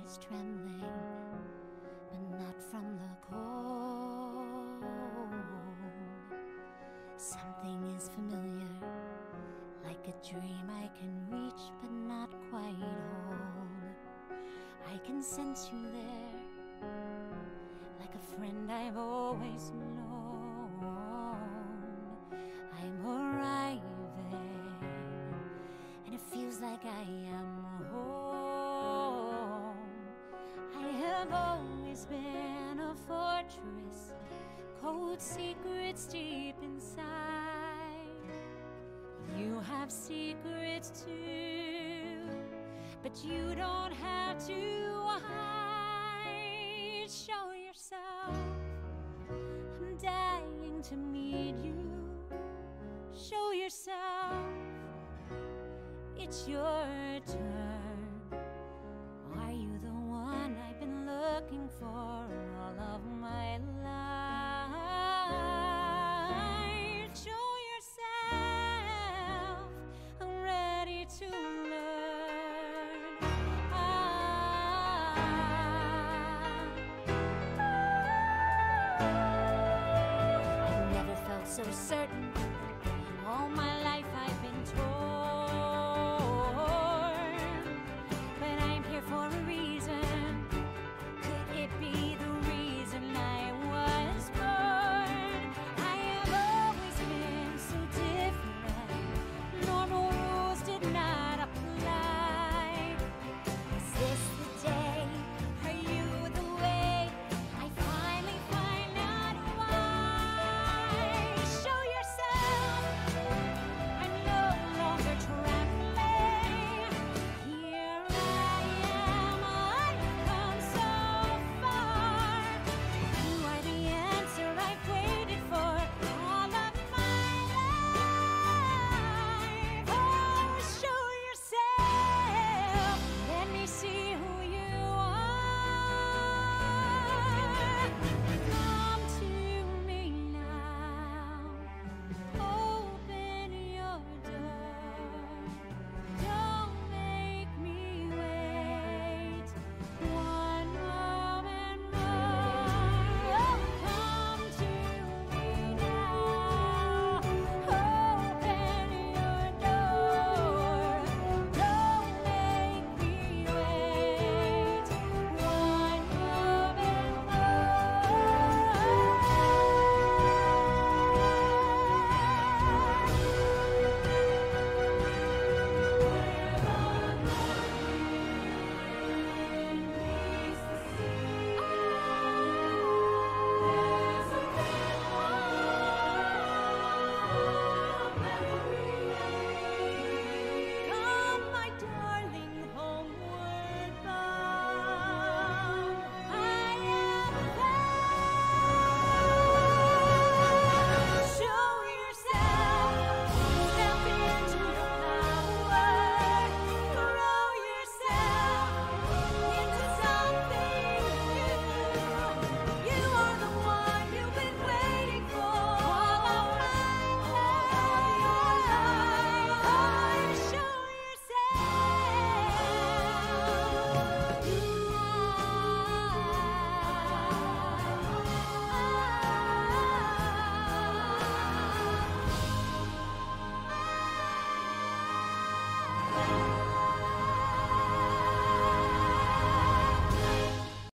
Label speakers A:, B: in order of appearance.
A: fingers trembling, but not from the cold. Something is familiar, like a dream I can reach but not quite hold. I can sense you there, like a friend I've always known. I'm arriving, and it feels like I am home. I have always been a fortress, cold secrets deep inside. You have secrets too, but you don't have to hide. Show yourself, I'm dying to meet you. Show yourself, it's your turn. Are you the one I've been looking for all of my life? Show yourself, I'm ready to learn. I've never felt so certain